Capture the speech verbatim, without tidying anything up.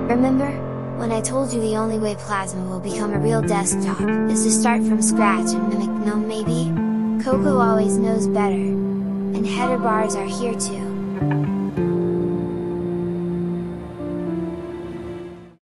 Remember, when I told you the only way Plasma will become a real desktop, is to start from scratch and mimic GNOME maybe? Coco always knows better! And header bars are here too!